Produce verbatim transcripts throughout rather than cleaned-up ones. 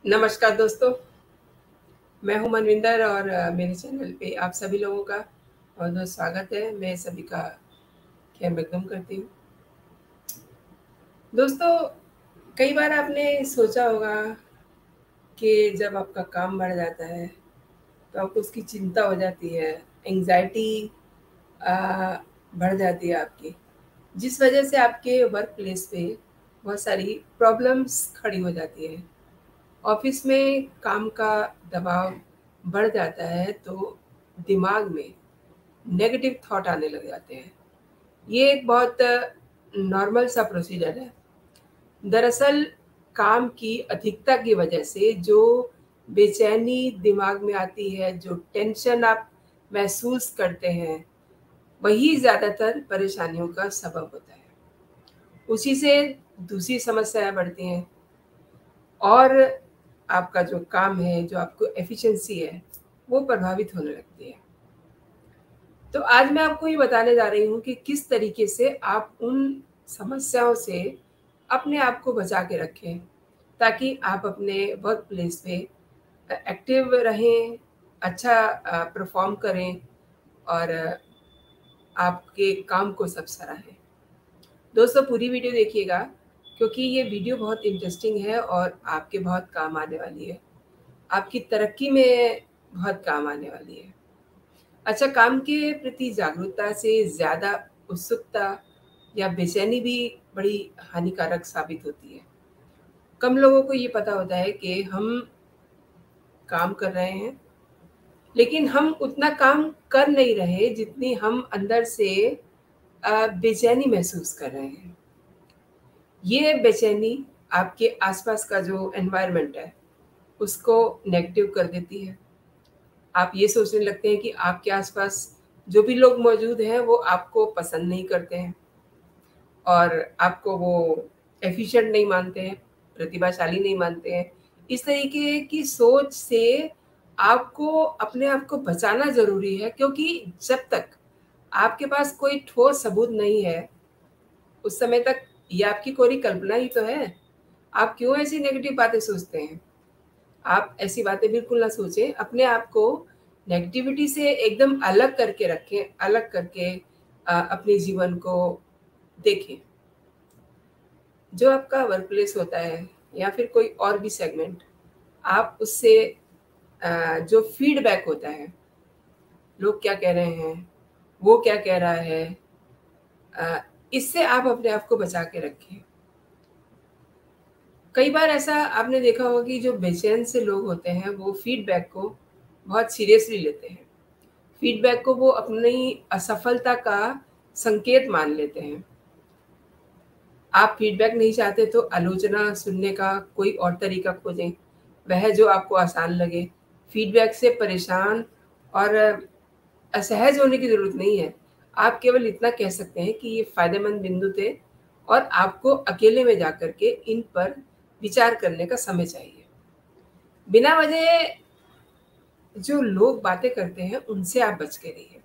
नमस्कार दोस्तों, मैं हूं मनविंदर और अ, मेरे चैनल पे आप सभी लोगों का बहुत-बहुत स्वागत है। मैं सभी का खैर मकदम करती हूँ। दोस्तों, कई बार आपने सोचा होगा कि जब आपका काम बढ़ जाता है, तो आपको उसकी चिंता हो जाती है, एंग्ज़ायटी अ, बढ़ जाती है आपकी, जिस वजह से आपके वर्क प्लेस पे बहुत सारी प्रॉब्लम्स खड़ी हो जाती हैं। ऑफिस में काम का दबाव बढ़ जाता है तो दिमाग में नेगेटिव थॉट आने लग जाते हैं। ये एक बहुत नॉर्मल सा प्रोसीजर है। दरअसल काम की अधिकता की वजह से जो बेचैनी दिमाग में आती है, जो टेंशन आप महसूस करते हैं, वही ज़्यादातर परेशानियों का सबब होता है। उसी से दूसरी समस्याएँ बढ़ती हैं और आपका जो काम है, जो आपको एफ़िशिएंसी है, वो प्रभावित होने लगती है। तो आज मैं आपको ये बताने जा रही हूँ कि किस तरीके से आप उन समस्याओं से अपने आप को बचा के रखें, ताकि आप अपने वर्क प्लेस पे अ, एक्टिव रहें, अच्छा अ, परफ़ॉर्म करें और अ, आपके काम को सब सराहें। दोस्तों पूरी वीडियो देखिएगा क्योंकि ये वीडियो बहुत इंटरेस्टिंग है और आपके बहुत काम आने वाली है। आपकी तरक्की में बहुत काम आने वाली है। अच्छा, काम के प्रति जागरूकता से ज़्यादा उत्सुकता या बेचैनी भी बड़ी हानिकारक साबित होती है। कम लोगों को ये पता होता है कि हम काम कर रहे हैं, लेकिन हम उतना काम कर नहीं रहे जितनी हम अंदर से अ, बेचैनी महसूस कर रहे हैं। ये बेचैनी आपके आसपास का जो एनवायरनमेंट है, उसको नेगेटिव कर देती है। आप ये सोचने लगते हैं कि आपके आसपास जो भी लोग मौजूद हैं, वो आपको पसंद नहीं करते हैं और आपको वो एफ़िशिएंट नहीं मानते हैं, प्रतिभाशाली नहीं मानते हैं। इस तरीके की सोच से आपको अपने आप को बचाना ज़रूरी है क्योंकि जब तक आपके पास कोई ठोस सबूत नहीं है, उस समय तक ये आपकी कोरी कल्पना ही तो है। आप क्यों ऐसी नेगेटिव बातें सोचते हैं? आप ऐसी बातें बिल्कुल ना सोचें, अपने आप को नेगेटिविटी से एकदम अलग करके रखें, अलग करके अ, अपने जीवन को देखें। जो आपका वर्क प्लेस होता है या फिर कोई और भी सेगमेंट, आप उससे अ, जो फीडबैक होता है, लोग क्या कह रहे हैं, वो क्या कह रहा है, अ, इससे आप अपने आप को बचा के रखें। कई बार ऐसा आपने देखा होगा कि जो बेचैन से लोग होते हैं, वो फीडबैक को बहुत सीरियसली लेते हैं। फीडबैक को वो अपनी असफलता का संकेत मान लेते हैं। आप फीडबैक नहीं चाहते तो आलोचना सुनने का कोई और तरीका खोजें, वह जो आपको आसान लगे। फीडबैक से परेशान और असहज होने की ज़रूरत नहीं है। आप केवल इतना कह सकते हैं कि ये फ़ायदेमंद बिंदु थे और आपको अकेले में जाकर के इन पर विचार करने का समय चाहिए। बिना वजह जो लोग बातें करते हैं, उनसे आप बच के रहिए।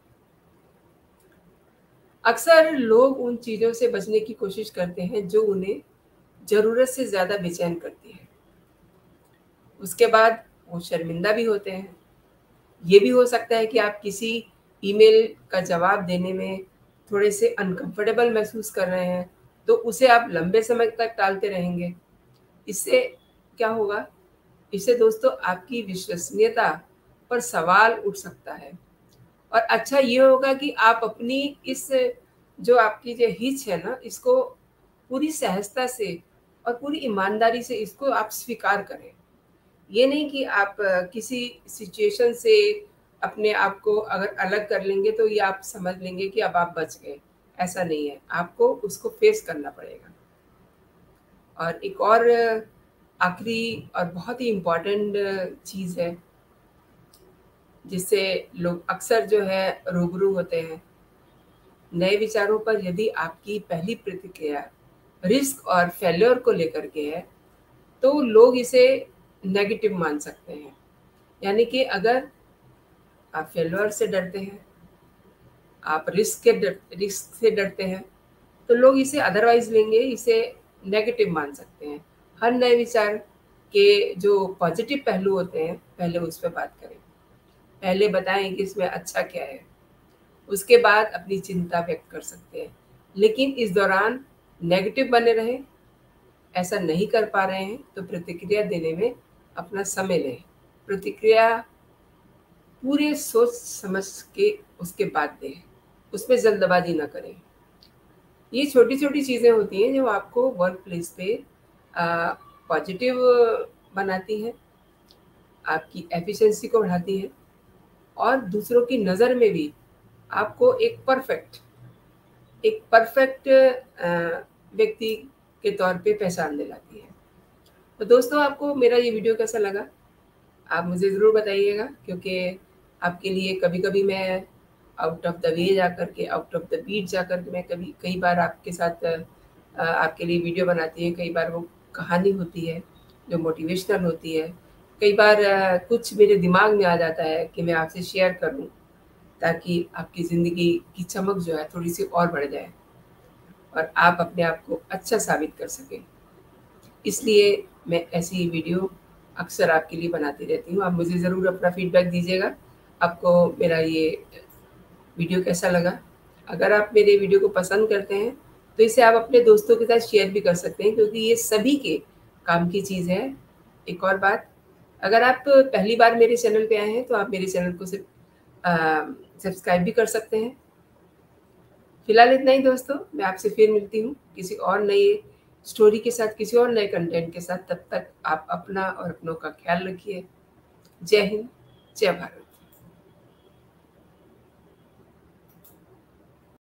अक्सर लोग उन चीज़ों से बचने की कोशिश करते हैं जो उन्हें ज़रूरत से ज़्यादा बेचैन करती है। उसके बाद वो शर्मिंदा भी होते हैं। ये भी हो सकता है कि आप किसी ईमेल का जवाब देने में थोड़े से अनकम्फ़र्टेबल महसूस कर रहे हैं, तो उसे आप लंबे समय तक टालते रहेंगे। इससे क्या होगा? इससे दोस्तों आपकी विश्वसनीयता पर सवाल उठ सकता है। और अच्छा ये होगा कि आप अपनी इस जो आपकी जो हिच है ना, इसको पूरी सहजता से और पूरी ईमानदारी से इसको आप स्वीकार करें। ये नहीं कि आप अ, किसी सिचुएशन से अपने आप को अगर अलग कर लेंगे तो ये आप समझ लेंगे कि अब आप बच गए। ऐसा नहीं है, आपको उसको फेस करना पड़ेगा। और एक और अ, आखिरी और बहुत ही इम्पोर्टेंट चीज़ है, जिससे लोग अक्सर जो है रूबरू होते हैं। नए विचारों पर यदि आपकी पहली प्रतिक्रिया रिस्क और फेल्योर को लेकर के है, तो लोग इसे नेगेटिव मान सकते हैं। यानी कि अगर आप फेल्योर से डरते हैं, आप रिस्क के डर रिस्क से डरते हैं, तो लोग इसे अदरवाइज़ लेंगे, इसे नेगेटिव मान सकते हैं। हर नए विचार के जो पॉजिटिव पहलू होते हैं पहले उस पे बात करें। पहले बताएं कि इसमें अच्छा क्या है, उसके बाद अपनी चिंता व्यक्त कर सकते हैं। लेकिन इस दौरान नेगेटिव बने रहें, ऐसा नहीं कर पा रहे हैं तो प्रतिक्रिया देने में अपना समय लें। प्रतिक्रिया पूरे सोच समझ के उसके बाद दें, उसमें जल्दबाजी ना करें। ये छोटी-छोटी चीज़ें होती हैं जो आपको वर्क प्लेस पे अ, पॉजिटिव बनाती हैं, आपकी एफिशिएंसी को बढ़ाती हैं और दूसरों की नज़र में भी आपको एक परफेक्ट एक परफेक्ट अ, व्यक्ति के तौर पे पहचान दिलाती है। तो दोस्तों, आपको मेरा ये वीडियो कैसा लगा? आप मुझे ज़रूर बताइएगा, क्योंकि आपके लिए कभी-कभी मैं आउट ऑफ द वे जाकर के, आउट ऑफ द बीट जाकर के मैं कभी कई बार आपके साथ अ, आपके लिए वीडियो बनाती है। कई बार वो कहानी होती है जो मोटिवेशनल होती है। कई बार अ, कुछ मेरे दिमाग में आ जाता है कि मैं आपसे शेयर करूँ, ताकि आपकी ज़िंदगी की चमक जो है थोड़ी-सी और बढ़ जाए और आप अपने आप को अच्छा साबित कर सकें। इसलिए मैं ऐसी वीडियो अक्सर आपके लिए बनाती रहती हूँ। आप मुझे ज़रूर अपना फीडबैक दीजिएगा, आपको मेरा ये वीडियो कैसा लगा? अगर आप मेरे वीडियो को पसंद करते हैं, तो इसे आप अपने दोस्तों के साथ शेयर भी कर सकते हैं, क्योंकि ये सभी के काम की चीज़ है। एक और बात, अगर आप पहली बार मेरे चैनल पे आए हैं, तो आप मेरे चैनल को सिर्फ अ, सब्सक्राइब भी कर सकते हैं। फिलहाल इतना ही दोस्तों, मैं आपसे फिर मिलती हूँ किसी और नई स्टोरी के साथ, किसी और नए कंटेंट के साथ। तब तक आप अपना और अपनों का ख्याल रखिए। जय हिंद, जय भारत।